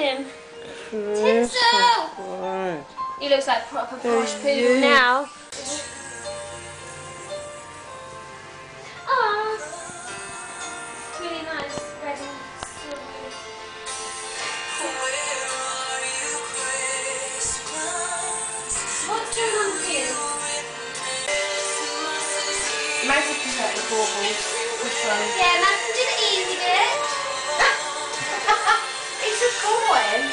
him. Tinsel! He looks like proper posh poodle now. Aww. Really nice red and silvery. What's going on here? Maz Sapphire the baubles. Which one? Yeah, Maz can do the easy bit. It's a coin.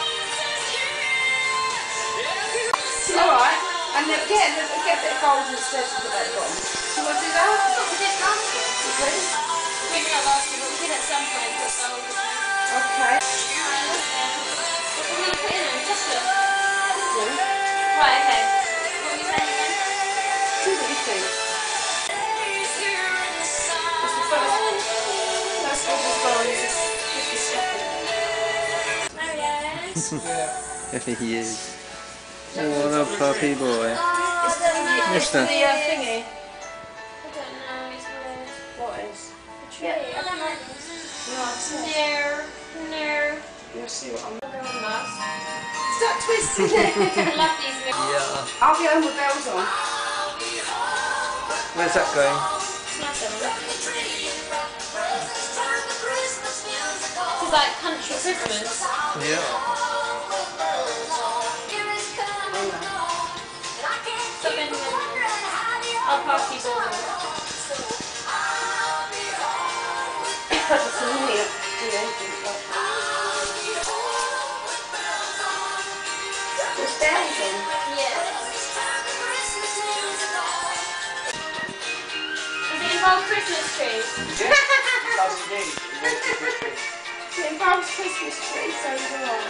Alright. And then get a bit of gold instead to put that on. Do you want to do that? That's what we did last year. Please? Maybe not last year, but we did at some point put gold. Okay. What are we going to put in there? Just look. Yeah. Right, okay. What are we saying again? Do what you think. What's the first one? First one was gold. It's 50 seconds. Marianne. He is. What a puppy boy. It's the thingy. I don't know, it's weird. What is? The tree. I don't like this. No, it's not. No. You'll see what I'm Go on, Maz. Stop twisting it. I love these bits. Yeah. I'll be home with bells on. Where's that going? Smash them. This is like country Christmas. Yeah. Stop bending them. I'll pass you all. It's a minute. Do anything. It's dancing. Yeah. Does it involve Christmas trees? Yeah, it does indeed. It involves Christmas trees, so you're right.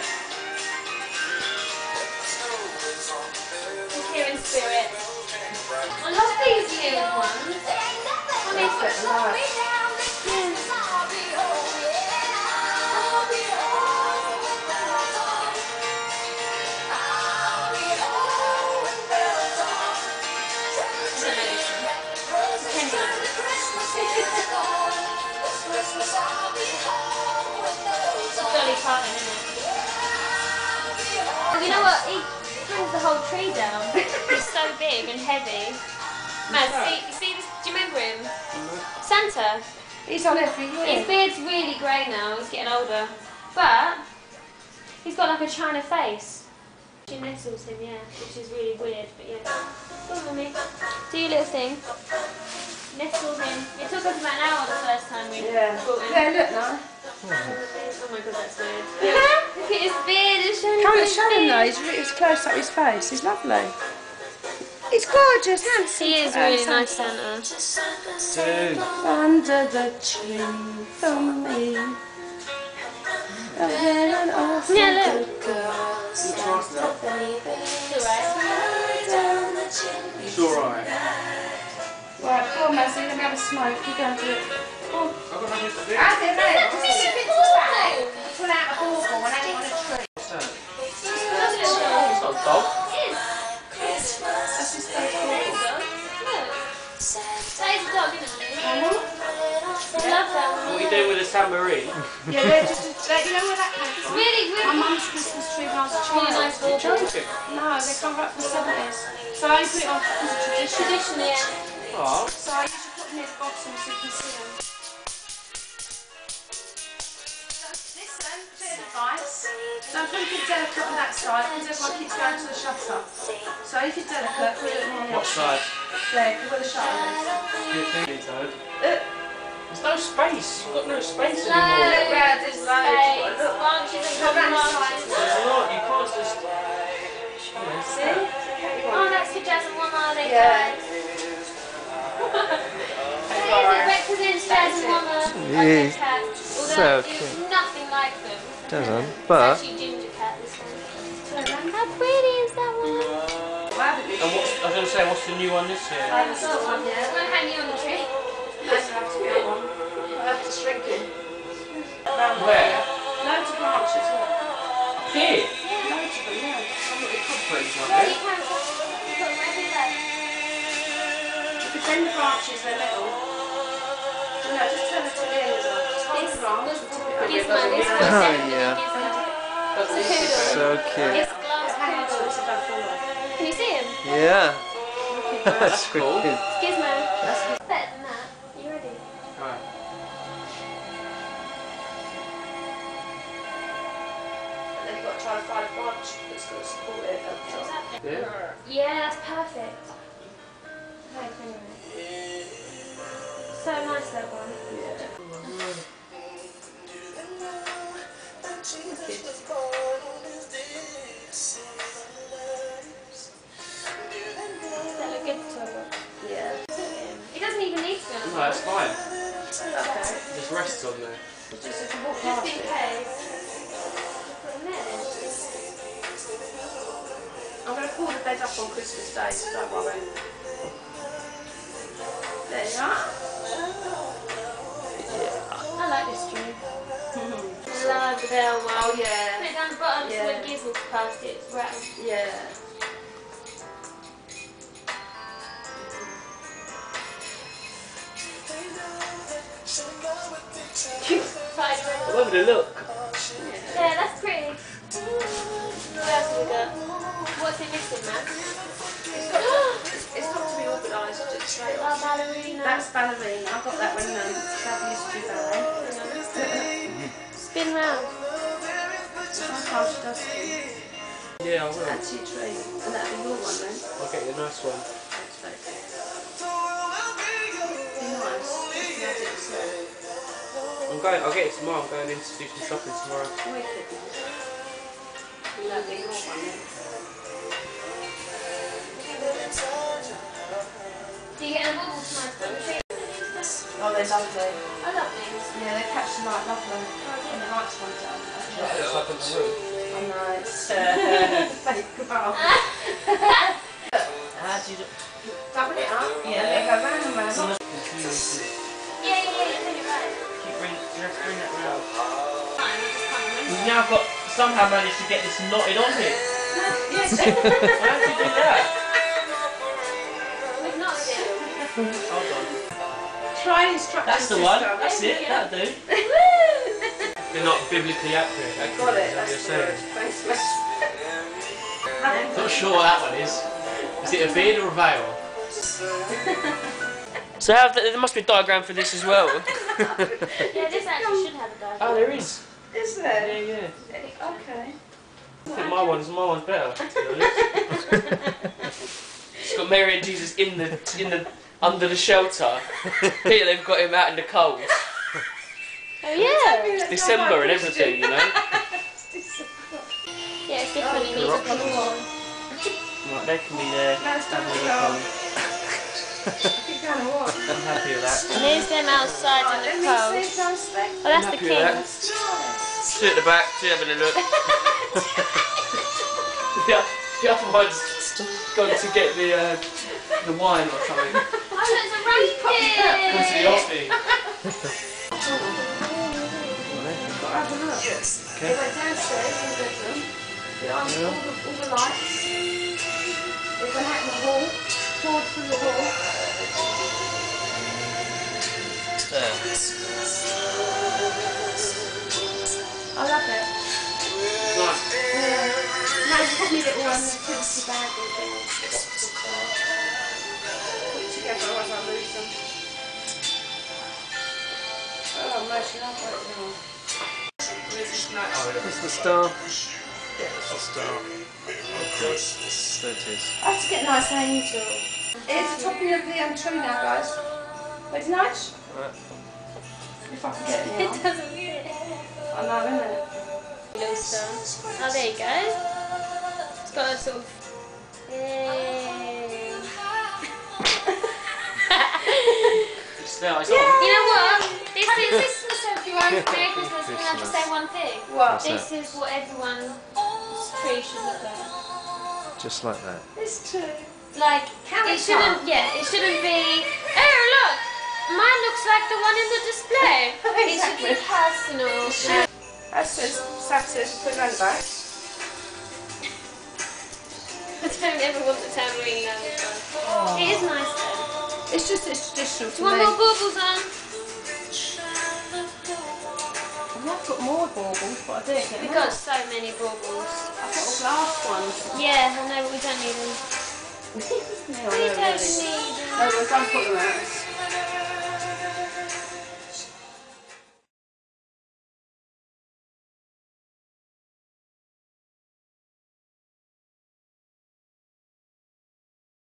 Here in spirit. I love these new ones. Dolly Parton, isn't it? You know what? He hangs the whole tree down. It's so big and heavy. Maz, see this, do you remember him? Santa. He's on every year. His beard's really grey now, he's getting older. But he's got like a china face. She nestles him, yeah, which is really weird, but yeah. Go on, Mummy. Do your little thing. Nestle him. It took us about an hour the first time we brought him. Yeah, look now. Oh my god, that's weird. Look at his beard, it's showing. Can't show him though, he's close up his face. He's lovely. He's gorgeous, handsome. He is really nice, Santa. Dude. Under the tree for me. Yeah, look. It's alright. Right, come on, Mazzy, let me have a smoke. You go and do it. Come on. I've got nothing to do. I did that. Pull out a bauble and hang it on a tree. What's that? It's not a dog. That's just so cool. That is a dog, isn't it? I love that one. What are you doing with a tambourine? Yeah, they're just, you know where that came It's from? really, My really mum's Christmas tree when I was a really child. nice bauble. No, they come right from the 70s. So I only put it on as a tradition. Traditionally, yeah. Oh. So I usually put them near the bottom so you can see them. Listen, bit of advice. Don't put anything delicate on that side because everyone keeps going to the shutter. So if you're delicate, put it near What side? there, where the shutter is. Good thing, Toad. There's no space. You've got no space No, anymore. Look round, there's loads. space, branches and Look round the branches. side. There's a lot. You can't just... See? Oh, that's the jazz and one eye they Yeah. guys. It represents jazz and one eye Yeah. cat. So Although cute. it's nothing like them. Doesn't, It's but actually ginger cat, this one. How pretty is that one? And what's, I was going to say, what's the new one this year? I haven't got one I'm yet. going to hang you on the tree. That's have to get one. I'll have to shrink it. Where? Loads of branches, look. Here. Loads of them, yeah. I've got the cobwebs on Well, there. you can put them every day. If it's in the branches, they're little. No, just turn it to the end as well. Just hold the branch and tip it over. Gizmo, this Oh, was yeah. Gizmo. So cute. It's glass Hang on to poodle. it so don't fall off. Can you see him? Yeah. That's cool. Wicked. It's Gizmo. That's better than that. You ready? Right. And then you've got to try to find a branch that's going to support it. Yeah. Yeah, that's perfect. Thanks anyway. So nice that one. Does that look good to her? Yeah. It doesn't even need to be on No, it's fine. Okay. Just rests on there. It's just if you walk Just past in it. case. Put them there then. I'm going to pull the bed up on Christmas Day, so don't worry. There you are. I like this tree. Love the bell one. Oh Put yeah. it down the bottom so Yeah. when Giz walks past it, it's rattled. Yeah. Lovely look. Yeah, that's pretty. What else have we got? What's it missing, Matt? It's got to be organised just straight Oh, off. ballerina. That's ballerina. I got that when Dad used to do ballet. Spin round. Sometimes she does spin. Yeah, I will. Add to your tree. And that'll be your one then. I'll get you a nice one. Thanks, babe. Be nice. You can add it yourself. I'll get it tomorrow. I'm going in to do some shopping tomorrow. Wicked nice. That'll be your one then. Do you get a bubble tonight from the tree? Oh, they're lovely. I love these. Yeah, they catch the light lovely. And the lights one down. It's up in the room. Oh, nice. Fake goodbye. How do you do? Double it up. Yeah. And then go round and round. Yeah, you're doing it right. You have to bring that round. Fine, I just can't remember. We've now got somehow managed to get this knotted on here. Yes. How did you do that? We've not yet. Hold on. Try instructions. That's the one. sister. That's it. That'll do. They're not biblically accurate. Got it. Is that what That's you're good. saying? Thanks, Not sure what that one is. Is it a beard or a veil? So there must be a diagram for this as well. Yeah, this actually should have a diagram. Oh, there is. Is Yeah, there? yeah. Okay. I think my one's better. To be honest. It's got Mary and Jesus in the under the shelter. Here they've got him out in the cold. Oh yeah! It's December and everything, you know. Yeah, it's different. It needs a colour one. Right, they can be there. Having a look on. I'm happy with that. And here's them outside in the cold. Oh, that's the Happy with that. king. Two at the back, two having a look. The other one's gone to get the wine or something. Oh, it's a reindeer! Gone to the offing. Yes. They went downstairs in the bedroom. They asked all the lights. They went out in the hall, poured through the hall. I love it. Nice. Maz put me little privacy bag and things. Put it together, otherwise I'll lose them. Oh, motion up right now. Christmas star. Christmas star. So it is. I have to get a nice angel. Here's the topping of the tree now, guys. It's nice. Right. If I can get it It now. doesn't fit. I know, innit? Little star. Oh, there you go. It's got a sort of. It's there, it's You on. know what? This is Christmas, everyone. Merry Christmas. Can I just say one thing? What? This is what everyone's tree should look like. Just like that. It's true. Like, it shouldn't, it shouldn't be, oh look, mine looks like the one in the display. It should be personal. That says, Saturday, put it on the back. I don't ever want the tambourine now. It is nice though. It's just, it's traditional Do for you want me. more baubles on? We have got more baubles, but I do get We've them got out. so many baubles. I've got all glass ones. Yeah, I know, but we don't need them. Yeah, I We know, don't really. need them. No, don't put them out.